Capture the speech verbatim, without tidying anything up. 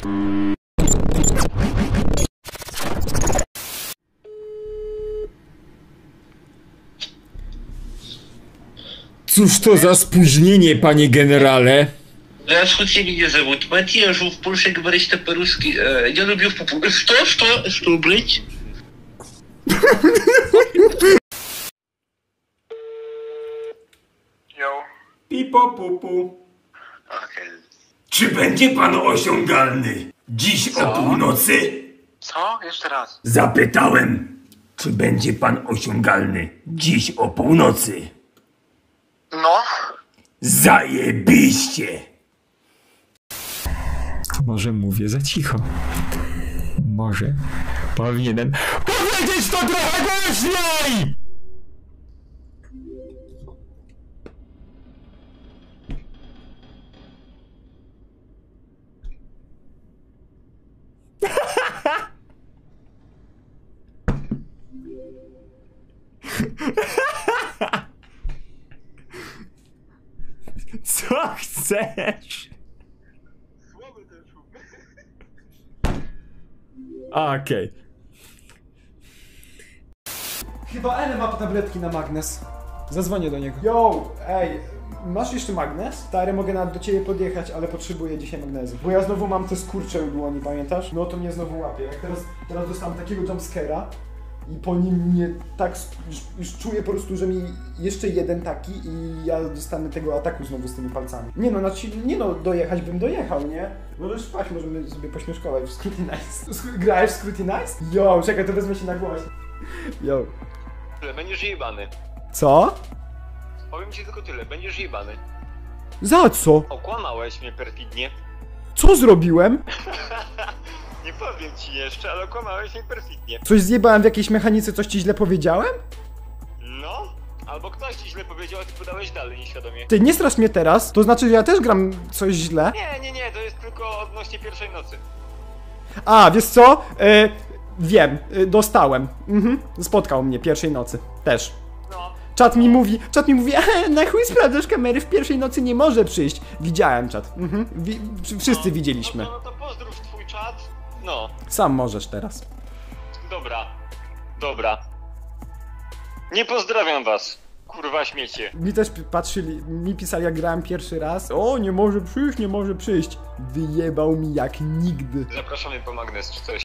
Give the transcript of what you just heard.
Cóż to za spóźnienie, panie generale? Здравствуйте, меня зовут Матья, живу в Польше, говорите по-русски. Я люблю в попу. Что? Что? Что, блять? Yo. Pipo pupu. Okej. Czy będzie pan osiągalny dziś Co? o północy? Co? Jeszcze raz. Zapytałem, czy będzie pan osiągalny dziś o północy? No? Zajebiście! Może mówię za cicho. Może powinienem powiedzieć to trochę głośniej! Co chcesz? Okej. Okay. Chyba Ene ma tabletki na magnes. Zadzwonię do niego. Yo, ej, masz jeszcze magnes? Stary, mogę nawet do ciebie podjechać, ale potrzebuję dzisiaj magnezu. Bo ja znowu mam te skurcze u dłoni, pamiętasz? No to mnie znowu łapie. Jak teraz, teraz dostałem takiego jumpscare'a i po nim mnie tak już, już czuję po prostu, że mi jeszcze jeden taki i ja dostanę tego ataku znowu z tymi palcami. Nie no, znaczy, nie no, dojechać bym dojechał, nie? Możesz spać, możemy sobie pośmieszkować w Scrutinize. Grałeś w Scrutinize? Yo, czekaj, to wezmę się na głos. Yo. Będziesz jebany. Co? Powiem ci tylko tyle, będziesz jebany. Za co? Okłamałeś mnie perfidnie. Co zrobiłem? Nie powiem ci jeszcze, ale okłamałeś mnie perfidnie. Coś zjebałem w jakiejś mechanice, coś ci źle powiedziałem? No? Albo ktoś ci źle powiedział, a ty podałeś dalej nieświadomie. Ty, nie strasz mnie teraz, to znaczy, że ja też gram coś źle? Nie, nie, nie, to jest tylko odnośnie pierwszej nocy. A, wiesz co? E, wiem, e, dostałem. Mhm, spotkał mnie pierwszej nocy. Też. No. Czat mi mówi, czat mi mówi, e, na chuj sprawdzasz kamery, w pierwszej nocy nie może przyjść. Widziałem czat. Mhm, wi wszyscy no, widzieliśmy. No to, no to pozdrów twój czat. No. Sam możesz teraz. Dobra. Dobra. Nie pozdrawiam was. Kurwa śmiecie. Mi też patrzyli, mi pisali jak grałem pierwszy raz. O, nie może przyjść, nie może przyjść. Wyjebał mi jak nigdy. Zapraszamy po magnes czy coś.